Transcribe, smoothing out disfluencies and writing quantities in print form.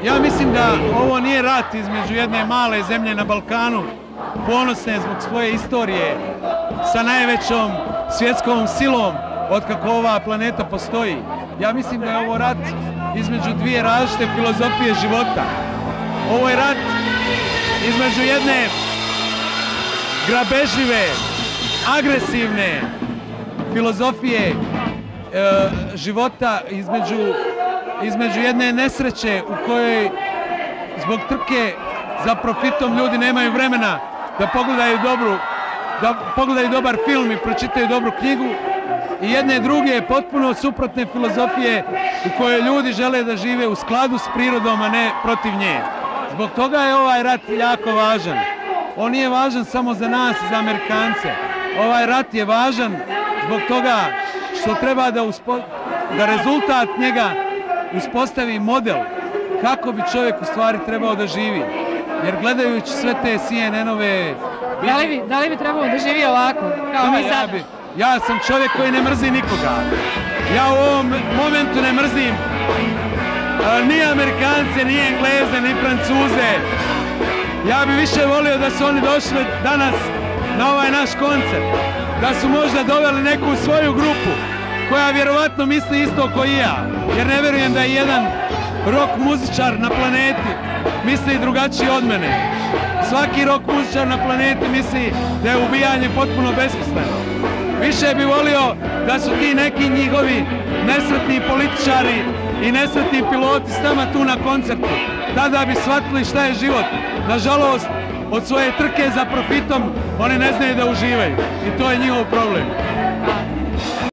Ja mislim da ovo nije rat između jedne male zemlje na Balkanu, ponosne zbog svoje istorije, sa najvećom svjetskom silom otkako ova planeta postoji. Ja mislim da je ovo rat između dvije različite filozofije života. Ovo je rat između jedne grabežljive, agresivne filozofije života, između jedne nesreće u kojoj zbog trke za profitom ljudi nemaju vremena da pogledaju dobar film i pročitaju dobru knjigu, i jedne druge potpuno suprotne filozofije u kojoj ljudi žele da žive u skladu s prirodom, a ne protiv nje. Zbog toga je ovaj rat jako važan. On nije važan samo za nas, za Amerikance. Ovaj rat je važan zbog toga što treba da rezultat njega uspostavi model kako bi čovjek u stvari trebao da živi. Jer gledajući sve te CNN-ove... Da li bi trebalo da živi ovako, kao mi sada? Ja sam čovjek koji ne mrzi nikoga. Ja u ovom momentu ne mrzim ni Amerikance, ni Engleze, ni Francuze. Ja bi više volio da su oni došli danas na ovaj naš koncert, da su možda doveli neku svoju grupu koja vjerovatno misli isto kao i ja, jer ne vjerujem da je jedan rock muzičar na planeti misli drugačije od mene. Svaki rock muzičar na planeti misli da je ubijanje potpuno besmisleno. Više bi volio da su ti neki njihovi nesretni političari i nesretni piloti s nama tu na koncertu. Tada bi shvatili šta je život. Nažalost, od svoje trke za profitom oni ne znaju da uživaju i to je njihov problem.